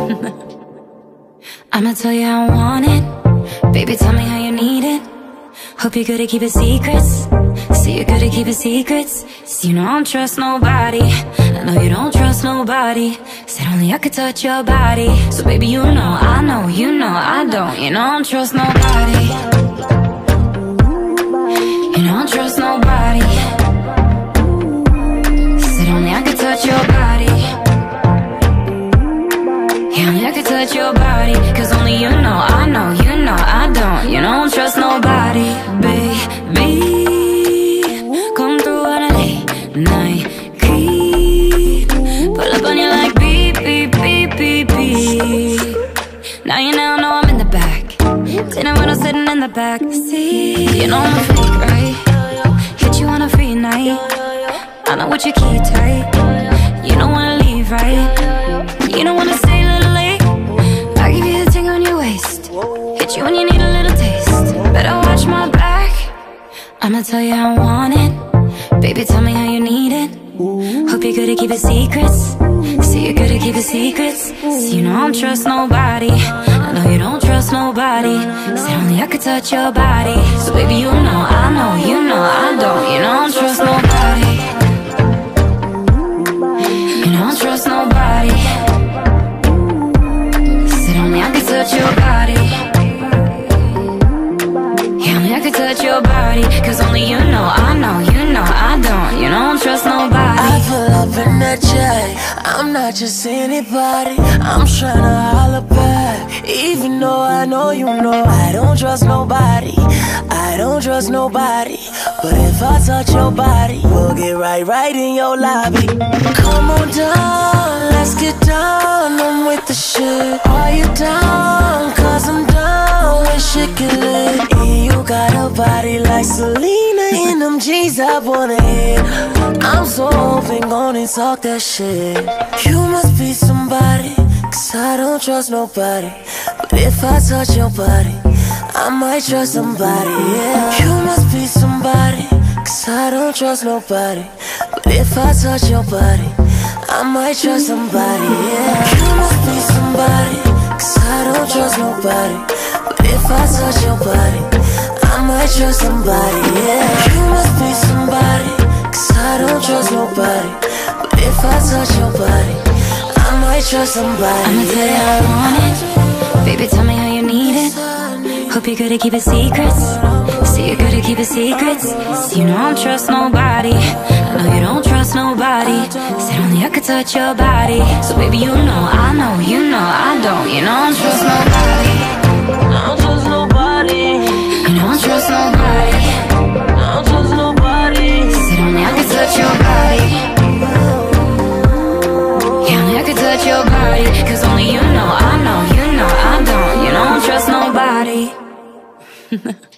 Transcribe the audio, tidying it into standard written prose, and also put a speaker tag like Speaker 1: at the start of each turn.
Speaker 1: I'ma tell you how I want it. Baby, tell me how you need it. Hope you're good at keeping secrets. See you're good at keeping secrets. See you know I don't trust nobody. I know you don't trust nobody. Said only I could touch your body. So baby, you know, I know, you know I don't. You know I don't trust nobody. You know I don't trust nobody. Said only I could touch your body. Yeah, only I could touch your body. Cause only you know, I know, you know I don't. You know I don't trust nobody, baby. Come through on a late night creep. Pull up on you like beep, beep, beep, beep, beep. Now you now know I'm in the back. Dinner when I'm sitting in the back seat. You know I'm a freak, right? Hit you on a free night. I know what you keep tight. You don't wanna leave, right? You don't wanna stay a little late. I'll give you the thing on your waist. Hit you when you need a little taste. Better watch my back. I'ma tell you how I want it. Baby, tell me how you need it. Hope you're good at keeping secrets. See you're good at keeping secrets. See you know I don't trust nobody. I know you don't trust nobody. Said only I could touch your body. So baby, you know, I know, you know I don't. You know I don't trust nobody. You know I don't trust nobody. Said only I could touch your body. Yeah, only I could touch your body. Cause only you know, I know, you know I don't. You know I don't trust nobody.
Speaker 2: I pull up in that jet. I'm not just anybody. I'm tryna holler back. Even though I know you know I don't trust nobody. I don't trust nobody. But if I touch your body, we'll get right in your lobby. Come on down, let's get down. I'm with the shit. Are you down? Cause I'm down when shit get lit. And you got a body like Selena in them jeans I wanna hit. I'm so open, gonna talk that shit. You must be somebody, cause I don't trust nobody. But if I touch your body, I might trust somebody, yeah. You must be somebody, cause I don't trust nobody. But if I touch your body, I might trust somebody, yeah. You must be somebody, cause I don't trust nobody. But if I touch your body, I might trust somebody, yeah. You must be somebody, cause I don't trust nobody. But if I touch your body, I might trust somebody.
Speaker 1: I'ma tell you how I want it. Baby, tell me how you need it. Hope you're good at keeping secrets. See you're good at keeping secrets. See you know I don't trust nobody. I know you don't trust nobody. Said only I could touch your body. So baby, you know, I know, you know I don't. You know I don't trust nobody.
Speaker 2: I don't trust nobody.
Speaker 1: You know I don't trust nobody.
Speaker 2: I don't trust nobody.
Speaker 1: Said only I could touch your body. Yeah, only I could touch your body. Cause only you know, I know, you know I don't. You know I don't trust nobody.